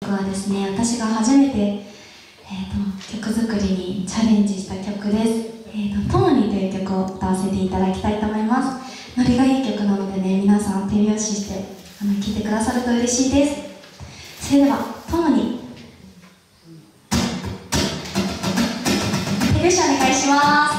曲はですね、私が初めて、曲作りにチャレンジした曲です。ともにという曲を歌わせていただきたいと思います。ノリがいい曲なのでね、皆さん手拍子して聴いてくださると嬉しいです。それでは、ともに手拍子お願いします。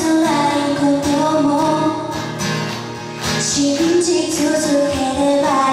信じ続ければ